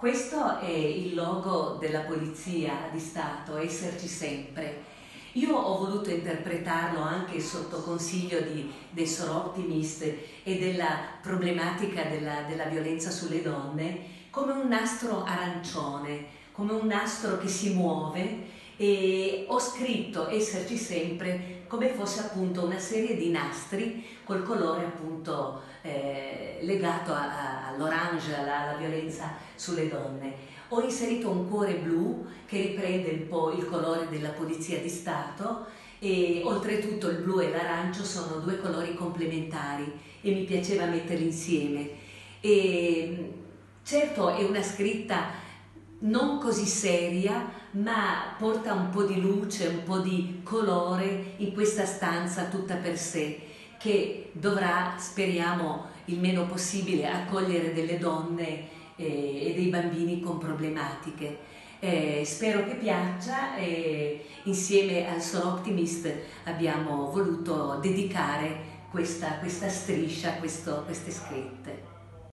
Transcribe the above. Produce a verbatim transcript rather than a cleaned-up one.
Questo è il logo della Polizia di Stato, Esserci Sempre. Io ho voluto interpretarlo anche sotto consiglio di, dei Soroptimist e della problematica della, della violenza sulle donne come un nastro arancione, come un nastro che si muove, e ho scritto Esserci Sempre come fosse appunto una serie di nastri col colore appunto eh, legato all'orange, alla, alla violenza sulle donne. Ho inserito un cuore blu che riprende un po' il colore della Polizia di Stato e oltretutto il blu e l'arancio sono due colori complementari e mi piaceva metterli insieme. E certo è una scritta non così seria, ma porta un po' di luce, un po' di colore in questa stanza tutta per sé, che dovrà, speriamo, il meno possibile accogliere delle donne eh, e dei bambini con problematiche. Eh, spero che piaccia e insieme al Soroptimist abbiamo voluto dedicare questa, questa striscia, questo, queste scritte.